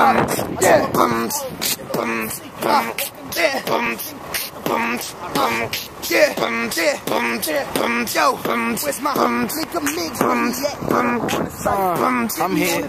Yo, where's my nigga miggs? I'm here.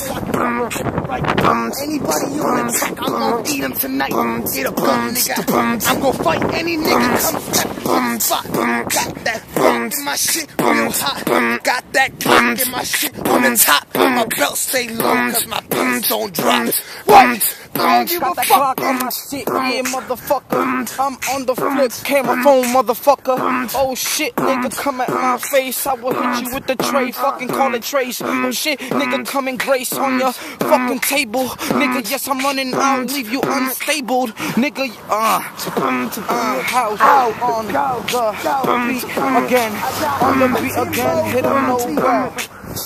Anybody you on the track, I'm gon' eat him tonight. Get a bum, nigga. I'm gon' fight any nigga come step on the spot. Got that funk in my shit real hot. Got that clock in my shit on the top. My belt stay low cause my pants don't drop. What? Don't give a fuck on my shit, yeah, motherfucker. I'm on the flip, camera phone, motherfucker. Oh shit, nigga, come at my face. I will hit you with the tray, fucking call it trace. Oh shit, nigga, come and grace on your fucking table. Nigga, yes, I'm running, I'll leave you unstable. Nigga, how on the beat again, on the beat again, hit a Noel.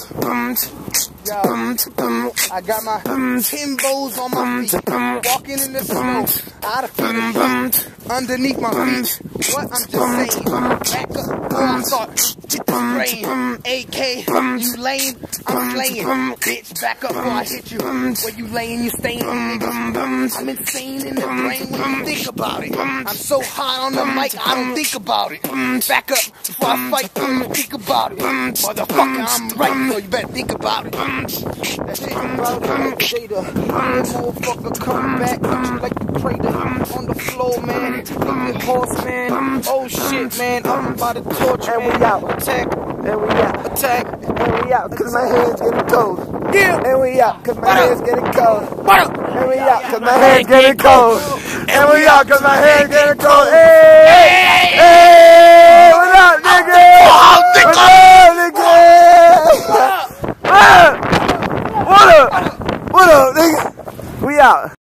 I got my Timbos on my feet, walking in the snow, out of feet, underneath my feet. What I'm just saying, back up, before I start, get the spraying. AK, you lame, I'm slaying. Bitch, back up before I hit you. Where you laying, you staying, nigga. I'm insane in the brain when you think about it. I'm so hot on the mic, I don't think about it. Back up before I fight, think about it. Motherfucker, I'm right, so you better think about it. That shit about it, Jada. Motherfucker, come back like the crater on the floor, man. The horse, man. Oh shit, man. I'm about to torture, and man. We out. Attack. And we out. Attack. And we out, cause my hands getting cold. Yeah. And we out, cause my hands getting cold. And we out, cause my Hey, hands getting cold. And we out, cause my hands getting cold. Hey, hey, what up, nigga? What up, nigga? What up? What up, nigga? We out.